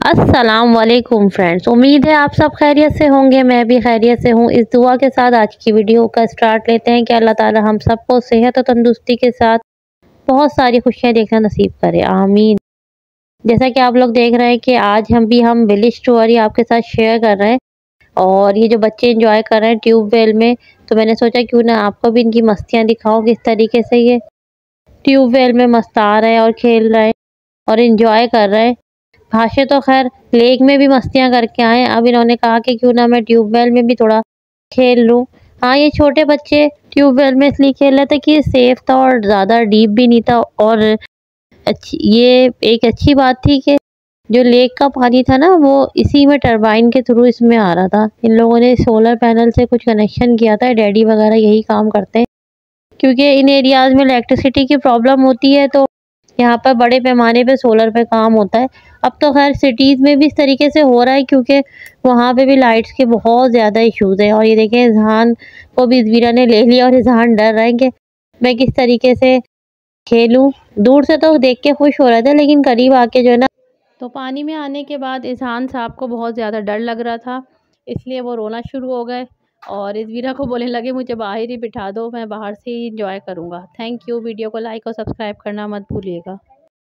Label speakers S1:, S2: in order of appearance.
S1: अस्सलाम वालेकुम फ्रेंड्स, उम्मीद है आप सब खैरियत से होंगे। मैं भी खैरियत से हूँ। इस दुआ के साथ आज की वीडियो का स्टार्ट लेते हैं कि अल्लाह ताला हम सबको सेहत और तंदुरुस्ती के साथ बहुत सारी खुशियाँ देखना नसीब करे, आमीन। जैसा कि आप लोग देख रहे हैं कि आज हम विलेज स्टोरी आपके साथ शेयर कर रहे हैं और ये जो बच्चे इंजॉय कर रहे हैं ट्यूबवेल में, तो मैंने सोचा क्यों ना आपको भी इनकी मस्तियाँ दिखाऊँ किस तरीके से ये ट्यूबवेल में मस्ता रहे हैं और खेल रहे हैं और इंजॉय कर रहे हैं। भाषा तो खैर लेक में भी मस्तियाँ करके आए, अब इन्होंने कहा कि क्यों ना मैं ट्यूबवेल में भी थोड़ा खेल लूँ। हाँ, ये छोटे बच्चे ट्यूबवेल में इसलिए खेल रहे थे कि सेफ था और ज़्यादा डीप भी नहीं था और ये एक अच्छी बात थी कि जो लेक का पानी था ना वो इसी में टरबाइन के थ्रू इसमें आ रहा था। इन लोगों ने सोलर पैनल से कुछ कनेक्शन किया था, डैडी वगैरह यही काम करते हैं क्योंकि इन एरियाज़ में इलेक्ट्रिसिटी की प्रॉब्लम होती है, तो यहाँ पर बड़े पैमाने पे सोलर पे काम होता है। अब तो खैर सिटीज़ में भी इस तरीके से हो रहा है क्योंकि वहाँ पे भी लाइट्स के बहुत ज़्यादा इश्यूज़ हैं। और ये देखें, इज़हान को भी इज़वीरा ने ले लिया और इज़हान डर रहा है कि मैं किस तरीके से खेलूँ। दूर से तो देख के खुश हो रहे थे लेकिन करीब आके जो है ना, तो पानी में आने के बाद इज़हान साहब को बहुत ज़्यादा डर लग रहा था, इसलिए वो रोना शुरू हो गए और इज़वीरा को बोलने लगे मुझे बाहर ही बिठा दो, मैं बाहर से ही इंजॉय करूँगा। Thank you. वीडियो को लाइक और सब्सक्राइब करना मत भूलिएगा।